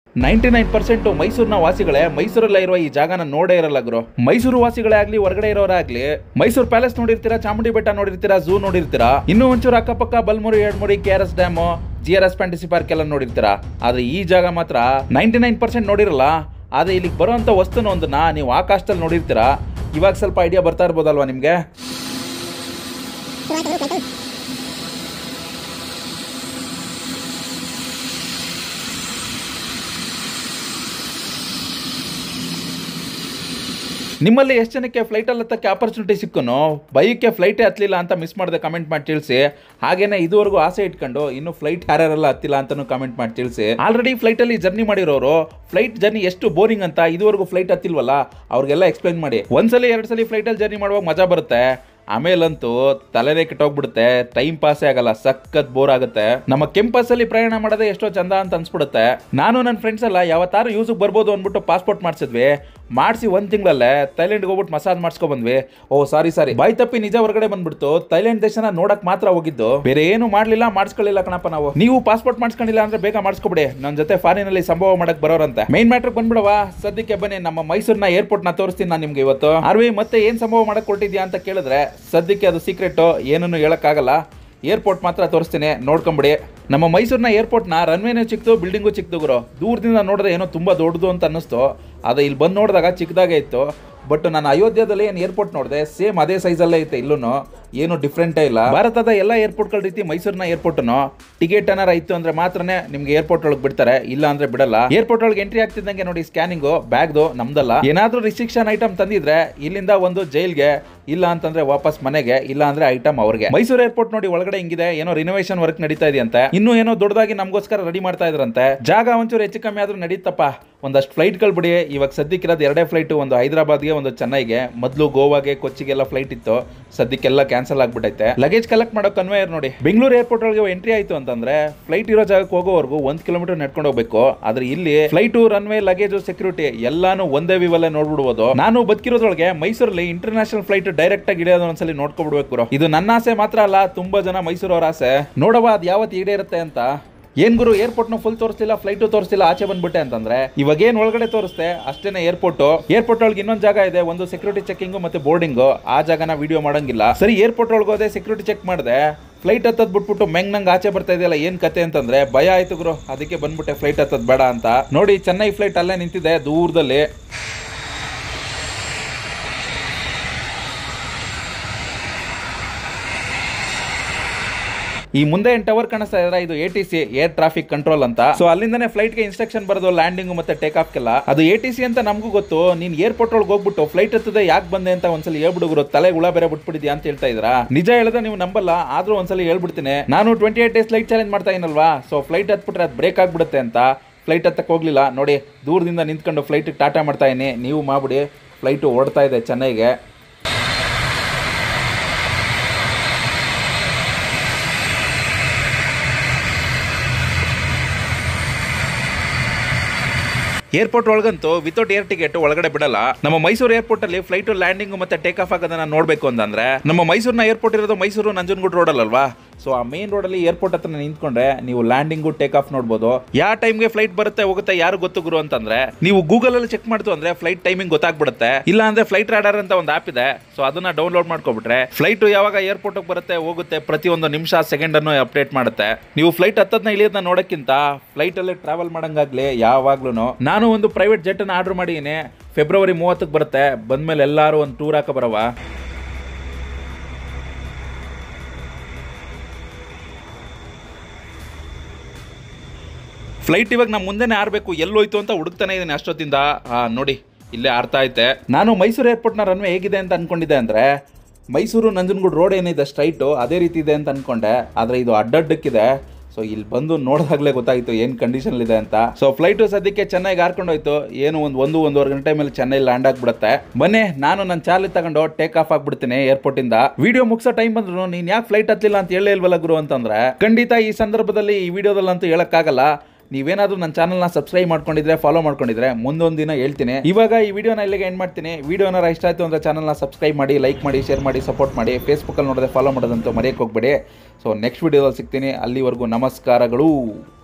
99% ಮೈಸೂರಿನ ವಾಸಿಗಳೇ ಮೈಸೂರಲ್ಲೇ ಇರುವ ಈ ಜಾಗನ ನೋಡೇ ಇರಲ್ಲ ಗುರು. ಮೈಸೂರು ವಾಸಿಗಳೇ ಆಗ್ಲಿ ಹೊರಗಡೆ ಇರೋರಾಗ್ಲಿ ಮೈಸೂರು ಪ್ಯಾಲೇಸ್ ನೋಡಿರ್ತೀರಾ, ಚಾಮುಂಡಿ ಬೆಟ್ಟ ನೋಡಿರ್ತೀರಾ, ಝೂ ನೋಡಿರ್ತೀರಾ, ಇನ್ನೂ ಒಂಚೂರು ಅಕ್ಕಪಕ್ಕ Balmuri, Edmuri, KRS dam, GRS fantasy park ಎಲ್ಲ ನೋಡಿರ್ತೀರಾ. ಆದ್ರೆ ಈ ಜಾಗ ಮಾತ್ರ 99% ನೋಡಿರಲ್ಲ. ಆದ್ರೆ ಇಲ್ಲಿಗೆ ಬರುವಂತ ವಸ್ತುನ ಒಂದನ್ನ ನೀವು ಆಕಾಶದಲ್ಲಿ ನೋಡಿರ್ತೀರಾ. ಇವಾಗ ಸ್ವಲ್ಪ ಐಡಿಯಾ ಬರ್ತಾ ಇರ್ಬೋದಲ್ವಾ ನಿಮ್ಗೆ? ನಿಮ್ಮಲ್ಲಿ ಎಷ್ಟು ಜನಕ್ಕೆ ಫ್ಲೈಟಲ್ಲಿ ಹತ್ತಕ್ಕೆ ಆಪರ್ಚುನಿಟಿ ಸಿಕ್ಕನು, ಬೈಕ್ಗೆ ಫ್ಲೈಟೇ ಹತ್ತಲಿಲ್ಲ ಅಂತ ಮಿಸ್ ಮಾಡಿದೆ ಕಮೆಂಟ್ ಮಾಡಿ ತಿಳಿಸಿ. ಹಾಗೇನೆ ಇದುವರೆಗೂ ಆಸೆ ಇಟ್ಕೊಂಡು ಇನ್ನು ಫ್ಲೈಟ್ ಯಾರ್ಯಾರೆಲ್ಲ ಹತ್ತಿಲ್ಲ ಅಂತಲೂ ಕಮೆಂಟ್ ಮಾಡಿ ತಿಳಿಸಿ. ಆಲ್ರೆಡಿ ಫ್ಲೈಟಲ್ಲಿ ಜರ್ನಿ ಮಾಡಿರೋರು ಫ್ಲೈಟ್ ಜರ್ನಿ ಎಷ್ಟು ಬೋರಿಂಗ್ ಅಂತ ಇದುವರೆಗೂ ಫ್ಲೈಟ್ ಹತ್ತಿಲ್ವಲ್ಲ ಅವ್ರಿಗೆಲ್ಲ ಎಕ್ಸ್ಪ್ಲೈನ್ ಮಾಡಿ. ಒಂದ್ಸಲಿ 2 ಸಲ ಫ್ಲೈಟಲ್ಲಿ ಜರ್ನಿ ಮಾಡುವಾಗ ಮಜಾ ಬರುತ್ತೆ, ಆಮೇಲಂತೂ ತಲೆನೇ ಕೆಟ್ಟೋಗ್ಬಿಡುತ್ತೆ, ಟೈಮ್ ಪಾಸೇ ಆಗಲ್ಲ, ಸಖತ್ ಬೋರ್ ಆಗುತ್ತೆ. ನಮ್ಮ ಕೆಂಪಸ್ಸಲ್ಲಿ ಪ್ರಯಾಣ ಮಾಡೋದೇ ಎಷ್ಟೋ ಚಂದ ಅಂತ ಅನ್ಸ್ಬಿಡುತ್ತೆ. ನಾನು ನನ್ನ ಫ್ರೆಂಡ್ಸ್ ಎಲ್ಲ ಯಾವತ್ತಾರು ಯೂಸಿಗೆ ಬರ್ಬೋದು ಅಂದ್ಬಿಟ್ಟು ಪಾಸ್ಪೋರ್ಟ್ ಮಾಡಿಸಿದ್ವಿ. ಮಾಡಿಸಿ 1 ತಿಂಗಳಲ್ಲೇ ಥೈಲ್ಯಾಂಡ್ಗೆ ಹೋಗ್ಬಿಟ್ಟು ಮಸಾಜ್ ಮಾಡಿಸ್ಕೊಂಡ್ ಬಂದ್ವಿ. ಓ ಸಾರಿ ಬಾಯ್ ತಪ್ಪಿ ನಿಜ ಹೊರಗಡೆ ಬಂದ್ಬಿಡ್ತು. ಥೈಲ್ಯಾಂಡ್ ದೇಶನ ನೋಡಕ್ ಮಾತ್ರ ಹೋಗಿದ್ದು, ಬೇರೆ ಏನು ಮಾಡ್ಲಿಲ್ಲ, ಮಾಡಿಸ್ಕೊಳ್ಳಿಲ್ಲ ಕಣಪ್ಪ ನಾವು. ನೀವು ಪಾಸ್ಪೋರ್ಟ್ ಮಾಡಿಸ್ಕೊಂಡಿಲ್ಲ ಅಂದ್ರೆ ಬೇಗ ಮಾಡಿಸ್ಕೊಬಿಡಿ, ನನ್ನ ಜೊತೆ ಫಾರಿನ್ ಅಲ್ಲಿ ಸಂಭವ ಮಾಡಕ್ ಬರೋರಂತೆ. ಮೈನ್ ಮ್ಯಾಟ್ರ್ ಬಂದ್ಬಿಡವಾ, ಸದ್ಯಕ್ಕೆ ಬನ್ನಿ ನಮ್ಮ ಮೈಸೂರಿನ ಏರ್ಪೋರ್ಟ್ ನ ತೋರಿಸ್ತೀನಿ ನಾನು ನಿಮ್ಗೆ ಇವತ್ತು. ಆರ್ವಿ ಮತ್ತೆ ಏನ್ ಸಂಭವ ಮಾಡಕ್ ಕೊಟ್ಟಿದ್ಯಾ ಅಂತ ಕೇಳಿದ್ರೆ ಸದ್ಯಕ್ಕೆ ಅದು ಸೀಕ್ರೆಟ್, ಏನನ್ನು ಹೇಳಕ್ಕಾಗಲ್ಲ. ಏರ್ಪೋರ್ಟ್ ಮಾತ್ರ ತೋರಿಸ್ತೀನಿ, ನೋಡ್ಕೊಂಬಿಡಿ. ನಮ್ಮ ಮೈಸೂರಿನ ಏರ್ಪೋರ್ಟ್ನ ರನ್ವೇನೂ ಚಿಕ್ಕದು, ಬಿಲ್ಡಿಂಗು ಚಿಕ್ಕದು ಗುರು. ದೂರದಿಂದ ನೋಡಿದ್ರೆ ಏನೋ ತುಂಬ ದೊಡ್ಡದು ಅಂತ ಅನ್ನಿಸ್ತು. ಅದೇ ಇಲ್ಲಿ ಬಂದು ನೋಡಿದಾಗ ಚಿಕ್ಕದಾಗೆ ಇತ್ತು. ಬಟ್ ನಾನು ಅಯೋಧ್ಯದಲ್ಲಿ ಏನು ಏರ್ಪೋರ್ಟ್ ನೋಡಿದೆ, ಸೇಮ್ ಅದೇ ಸೈಜಲ್ಲೇ ಐತೆ. ಇಲ್ಲೂ ಏನು ಡಿಫ್ರೆಂಟೇ ಇಲ್ಲ. ಭಾರತದ ಎಲ್ಲ ಏರ್ಪೋರ್ಟ್ಗಳ ರೀತಿ ಮೈಸೂರಿನ ಏರ್ಪೋರ್ಟ್ನು ಟಿಕೆಟ್ ಏನಾರ ಇತ್ತು ಅಂದ್ರೆ ಮಾತ್ರನೇ ನಿಮ್ಗೆ ಏರ್ಪೋರ್ಟ್ ಒಳಗೆ ಬಿಡ್ತಾರೆ, ಇಲ್ಲ ಅಂದ್ರೆ ಬಿಡಲ್ಲ. ಏರ್ಪೋರ್ಟ್ ಒಳಗೆ ಎಂಟ್ರಿ ಆಗ್ತಿದ್ದಂಗೆ ನೋಡಿ ಸ್ಕ್ಯಾನಿಂಗು, ಬ್ಯಾಗ್ದು ನಮ್ದಲ್ಲ. ಏನಾದ್ರೂ ರಿಸ್ಟ್ರಿಕ್ಷನ್ ಐಟಮ್ ತಂದಿದ್ರೆ ಇಲ್ಲಿಂದ ಒಂದು ಜೈಲ್ಗೆ, ಇಲ್ಲ ಅಂತಂದ್ರೆ ವಾಪಸ್ ಮನೆಗೆ, ಇಲ್ಲ ಅಂದ್ರೆ ಐಟಮ್ ಅವ್ರಿಗೆ. ಮೈಸೂರು ಏರ್ಪೋರ್ಟ್ ನೋಡಿ ಒಳಗಡೆ ಹಿಂಗಿದೆ, ಏನೋ ರಿನೋವೇಷನ್ ವರ್ಕ್ ನಡೀತಾ ಇದೆಯಂತೆ. ಇನ್ನೂ ಏನೋ ದೊಡ್ಡದಾಗಿ ನಮಗೋಸ್ಕರ ರೆಡಿ ಮಾಡ್ತಾ ಇದ್ರಂತೆ. ಜಾಗ ಒಂಚೂರು ಹೆಚ್ಚು ಕಮ್ಮಿ ಆದ್ರೂ ನಡೀತಪ್ಪ. ಒಂದಷ್ಟು ಫ್ಲೈಟ್ಗಳು ಬಿಡಿ. ಇವಾಗ ಸದ್ಯಕ್ಕಿರೋದು 2 ಫ್ಲೈಟ್, ಒಂದು ಹೈದರಾಬಾದ್ಗೆ, ಒಂದು ಚೆನ್ನೈಗೆ. ಮೊದಲು ಗೋವಾಗೆ, ಕೊಚ್ಚಿಗೆಲ್ಲ ಫ್ಲೈಟ್ ಇತ್ತು, ಸದ್ಯಕ್ಕೆಲ್ಲ ಕ್ಯಾನ್ಸಲ್ ಆಗ್ಬಿಟ್ಟೈತೆ. ಲಗೇಜ್ ಕಲೆಕ್ಟ್ ಮಾಡೋ ಕನ್ವೇಯರ್ ನೋಡಿ. ಬೆಂಗಳೂರು ಏರ್ಪೋರ್ಟ್ ಒಳಗೆ ಎಂಟ್ರಿ ಆಯ್ತು ಅಂತಂದ್ರೆ ಫ್ಲೈಟ್ ಇರೋ ಜಾಗಕ್ಕೆ ಹೋಗೋವರೆಗೂ 1 ಕಿಲೋಮೀಟರ್ ನಡ್ಕೊಂಡು ಹೋಗ್ಬೇಕು. ಆದ್ರೆ ಇಲ್ಲಿ ಫ್ಲೈಟು, ರನ್ವೇ, ಲಗೇಜ್, ಸೆಕ್ಯೂರಿಟಿ ಎಲ್ಲಾನು ಒಂದೇ ವಿವಲ್ಲೇ ನೋಡ್ಬಿಡ್ಬೋದು. ನಾನು ಬದುಕಿರೋದ್ರೊಳಗೆ ಮೈಸೂರಲ್ಲಿ ಇಂಟರ್ನ್ಯಾಷನಲ್ ಫ್ಲೈಟ್ ಡೈರೆಕ್ಟ್ ಆಗಿ ಇಳಿಯೋದು ಒಂದ್ಸಲಿ ನೋಡ್ಕೊಬಿಡ್ಬೇಕು. ಇದು ನನ್ನ ಆಸೆ ಮಾತ್ರ ಅಲ್ಲ, ತುಂಬಾ ಜನ ಮೈಸೂರವ್ರ ಆಸೆ. ನೋಡವ ಅದು ಯಾವತ್ತು ಈಡೇರುತ್ತೆ ಅಂತ. ಏನ್ ಗುರು ಏರ್ಪೋರ್ಟ್ ನ ಫುಲ್ ತೋರಿಸ್ತಿಲ್ಲ, ಫ್ಲೈಟು ತೋರಿಸ್ತಿಲ್ಲ, ಆಚೆ ಬಂದ್ಬಿಟ್ಟೆ ಅಂತಂದ್ರೆ ಇವಾಗ ಏನ್ ಒಳಗಡೆ ತೋರಿಸ್ತೆ ಅಷ್ಟೇನೆ. ಏರ್ಪೋರ್ಟ್ ಒಳಗೆ ಇನ್ನೊಂದು ಜಾಗ ಇದೆ, ಒಂದು ಸೆಕ್ಯೂರಿಟಿ ಚೆಕಿಂಗ್ ಮತ್ತೆ ಬೋರ್ಡಿಂಗ್. ಆ ಜಾಗನ ವಿಡಿಯೋ ಮಾಡಂಗಿಲ್ಲ. ಸರಿ, ಏರ್ಪೋರ್ಟ್ ಒಳಗೆ ಹೋದೆ, ಸೆಕ್ಯೂರಿಟಿ ಚೆಕ್ ಮಾಡಿದೆ. ಫ್ಲೈಟ್ ಹತ್ತದ್ ಬಿಟ್ಬಿಟ್ಟು ನಂಗೆ ಆಚೆ ಬರ್ತಾ ಇದೆಯಲ್ಲ, ಏನ್ ಕತೆ ಅಂತಂದ್ರೆ ಭಯ ಆಯ್ತು ಗುರು. ಅದಕ್ಕೆ ಬಂದ್ಬಿಟ್ಟೆ ಫ್ಲೈಟ್ ಹತ್ತದ್ ಬೇಡ ಅಂತ. ನೋಡಿ ಚೆನ್ನೈ ಫ್ಲೈಟ್ ಅಲ್ಲೇ ನಿಂತಿದೆ ದೂರದಲ್ಲಿ. ಈ ಮುಂದೆ ಏನ್ ಟವರ್ ಕಾಣಿಸ್ತಾ ಇದ್ರೆ ಇದು ATC, ಏರ್ ಟ್ರಾಫಿಕ್ ಕಂಟ್ರೋಲ್ ಅಂತ. ಸೊ ಅಲ್ಲಿಂದಾನೆ ಫ್ಲೈಟ್ ಗೆ ಇನ್ಸ್ಟ್ರಕ್ಷನ್ ಬರೋದು, ಲ್ಯಾಂಡಿಂಗ್ ಮತ್ತೆ ಟೇಕ್ ಆಫ್ ಕೆಲ್ಲ. ಅದು ATC ಅಂತ ನಮಗೂ ಗೊತ್ತು. ನೀನ್ ಏರ್ಪೋರ್ಟ್ ಒಳಗೆ ಹೋಗ್ಬಿಟ್ಟು ಫ್ಲೈಟ್ ಹತ್ತದೆ ಯಾಕೆ ಬಂದೆ ಅಂತ ಒಂದ್ಸಲಿ ಹೇಳ್ಬಿಡುಗ್ರು. ತಲೆ ಹುಳ ಬೇರೆ ಬಿಟ್ಬಿಟ್ಟಿದ್ಯಾ ಅಂತ ಹೇಳ್ತಾ ಇದ್ರಾ. ನಿಜ ಹೇಳಿದ್ರೆ ನೀವು ನಂಬಲ್ಲ, ಆದ್ರೂ ಒಂದ್ಸಲಿ ಹೇಳ್ಬಿಡ್ತೀನಿ. ನಾನು 28 ಡೇಸ್ ಫ್ಲೈಟ್ ಚಾಲೆಂಜ್ ಮಾಡ್ತಾ ಇದೀನಲ್ವಾ. ಸೊ ಫ್ಲೈಟ್ ಹತ್ಬಿಟ್ರೆ ಅದು ಬ್ರೇಕ್ ಆಗ್ಬಿಡುತ್ತೆ ಅಂತ ಫ್ಲೈಟ್ ಹತ್ತಕ್ಕೆ ಹೋಗ್ಲಿಲ್ಲ. ನೋಡಿ ದೂರದಿಂದ ನಿಂತ್ಕೊಂಡು ಫ್ಲೈಟ್ ಟಾಟಾ ಮಾಡ್ತಾ ಇದೀನಿ, ನೀವು ಮಾಡ್ಬಿಡಿ. ಫ್ಲೈಟ್ ಓಡ್ತಾ ಇದೆ ಚೆನ್ನೈಗೆ. ಏರ್ಪೋರ್ಟ್ ಒಳಗಂತೂ ವಿತೌಟ್ ಏರ್ ಟಿಕೆಟ್ ಒಳಗಡೆ ಬಿಡಲ್ಲ. ನಮ್ಮ ಮೈಸೂರು ಏರ್ಪೋರ್ಟ್ ಅಲ್ಲಿ ಫ್ಲೈಟ್ ಲ್ಯಾಂಡಿಂಗ್ ಮತ್ತೆ ಟೇಕ್ ಆಫ್ ಆಗೋದನ್ನ ನೋಡ್ಬೇಕು ಅಂತಂದ್ರೆ ನಮ್ಮ ಮೈಸೂರಿನ ಏರ್ಪೋರ್ಟ್ ಇರೋದು ಮೈಸೂರು ನಂಜನಗೂಡು ರೋಡ್ ಅಲ್ವಾ. ಸೊ ಆ ಮೇನ್ ರೋಡ್ ಅಲ್ಲಿ ಏರ್ಪೋರ್ಟ್ ಹತ್ರ ನಿಂತ್ಕೊಂಡ್ರೆ ನೀವು ಲ್ಯಾಂಡಿಂಗು ಟೇಕ್ ಆಫ್ ನೋಡ್ಬೋದು. ಯಾವ ಟೈಮ್ಗೆ ಫ್ಲೈಟ್ ಬರುತ್ತೆ ಹೋಗುತ್ತೆ ಯಾರು ಗೊತ್ತು ಗುರು ಅಂತಂದ್ರೆ ನೀವು ಗೂಗಲ್ ಅಲ್ಲಿ ಚೆಕ್ ಮಾಡ್ತು ಅಂದ್ರೆ ಫ್ಲೈಟ್ ಟೈಮಿಂಗ್ ಗೊತ್ತಾಗ್ಬಿಡುತ್ತೆ. ಇಲ್ಲ ಅಂದ್ರೆ ಫ್ಲೈಟ್ ರಾಡಾರ್ ಅಂತ ಒಂದು ಆಪ್ ಇದೆ, ಸೊ ಅದನ್ನ ಡೌನ್ಲೋಡ್ ಮಾಡ್ಕೊಬಿಟ್ರೆ ಫ್ಲೈಟ್ ಯಾವಾಗ ಏರ್ಪೋರ್ಟ್ ಬರುತ್ತೆ ಹೋಗುತ್ತೆ ಪ್ರತಿಯೊಂದು ನಿಮಿಷ ಸೆಕೆಂಡ್ ಅನ್ನು ಅಪ್ಡೇಟ್ ಮಾಡುತ್ತೆ. ನೀವು ಫ್ಲೈಟ್ ಹತ್ತದ್ನ ಇಳಿಯೋದನ್ನ ನೋಡಕ್ಕಿಂತ ಫ್ಲೈಟ್ ಅಲ್ಲಿ ಟ್ರಾವೆಲ್ ಮಾಡಂಗಾಗ್ಲಿ ಯಾವಾಗ್ಲೂ. ನಾನು ಒಂದು ಪ್ರೈವೇಟ್ ಜೆಟ್ ಅನ್ನ ಆರ್ಡರ್ ಮಾಡಿದೀನಿ, ಫೆಬ್ರವರಿ 30ಕ್ಕೆ ಬರುತ್ತೆ. ಬಂದ್ಮೇಲೆ ಎಲ್ಲಾರು ಒಂದು ಟೂರ್ ಹಾಕ ಬರವ. ಫ್ಲೈಟ್ ಇವಾಗ ನಮ್ಮ ಮುಂದೆನೇ ಆರ್ಬೇಕು, ಎಲ್ಲೋಯ್ತು ಅಂತ ಹುಡುಕ್ತಾನೆ ಇದೀನಿ ಅಷ್ಟೊತ್ತಿಂದ. ನೋಡಿ ಇಲ್ಲೇ ಆರ್ತಾ ಐತೆ. ನಾನು ಮೈಸೂರು ಏರ್ಪೋರ್ಟ್ನ ರನ್ವೇ ಹೇಗಿದೆ ಅಂತ ಅನ್ಕೊಂಡಿದ್ದೆ ಅಂದ್ರೆ ಮೈಸೂರು ನಂಜನಗೂಡು ರೋಡ್ ಏನಿದೆ ಸ್ಟ್ರೈಟು ಅದೇ ರೀತಿ ಇದೆ ಅಂತ ಅನ್ಕೊಂಡೆ. ಆದರೆ ಇದು ಅಡ್ಡಡ್ಡಕ್ಕಿದೆ. ಸೊ ಇಲ್ಲಿ ಬಂದು ನೋಡಿದಾಗಲೇ ಗೊತ್ತಾಯಿತು ಏನು ಕಂಡೀಷನ್ ಇದೆ ಅಂತ. ಸೊ ಫ್ಲೈಟು ಸದ್ಯಕ್ಕೆ ಚೆನ್ನೈಗೆ ಹಾರ್ಕೊಂಡೋಯ್ತು. ಏನು ಒಂದೂವರೆ ಗಂಟೆ ಮೇಲೆ ಚೆನ್ನೈ ಲ್ಯಾಂಡ್ ಆಗ್ಬಿಡುತ್ತೆ. ಬನ್ನಿ ನಾನು ನನ್ನ ಚಾರ್ಲಿ ತಗೊಂಡು ಟೇಕ್ ಆಫ್ ಆಗ್ಬಿಡ್ತೀನಿ ಏರ್ಪೋರ್ಟಿಂದ. ವಿಡಿಯೋ ಮುಗಿಸೋ ಟೈಮ್ ಬಂದ್ರು ನೀನು ಯಾಕೆ ಫ್ಲೈಟ್ ಹತ್ತಲಿಲ್ಲ ಅಂತ ಹೇಳೇ ಇಲ್ವಲ್ಲ ಗುರು ಅಂತಂದ್ರೆ ಖಂಡಿತ ಈ ಸಂದರ್ಭದಲ್ಲಿ ಈ ವಿಡಿಯೋದಲ್ಲಂತೂ ಹೇಳಕ್ಕಾಗಲ್ಲ. ನೀವೇನಾದ್ರೂ ನನ್ನ ಚಾನಲ್ನ ಸಬ್ಸ್ಕ್ರೈಬ್ ಮಾಡ್ಕೊಂಡಿದ್ರೆ, ಫಾಲೋ ಮಾಡ್ಕೊಂಡಿದ್ರೆ ಮುಂದೊಂದು ದಿನ ಹೇಳ್ತೀನಿ. ಇವಾಗ ಈ ವಿಡಿಯೋನ ಇಲ್ಲಿಗೆ ಎಂಡ್ ಮಾಡ್ತೀನಿ. ವಿಡಿಯೋ ಏನಾರ ಇಷ್ಟ ಆಯಿತು ಅಂದರೆ ಚಾನಲ್ನ ಸಬ್ಸ್ಕ್ರೈಬ್ ಮಾಡಿ, ಲೈಕ್ ಮಾಡಿ, ಶೇರ್ ಮಾಡಿ, ಸಪೋರ್ಟ್ ಮಾಡಿ. ಫೇಸ್ಬುಕ್ಕಲ್ಲಿ ನೋಡಿದ್ರೆ ಫಾಲೋ ಮಾಡೋದಂತೂ ಮರೆಯೋಕ್ಕೆ ಹೋಗ್ಬೇಡಿ. ಸೊ ನೆಕ್ಸ್ಟ್ ವಿಡಿಯೋದಲ್ಲಿ ಸಿಗ್ತೀನಿ. ಅಲ್ಲಿವರೆಗೂ ನಮಸ್ಕಾರಗಳು.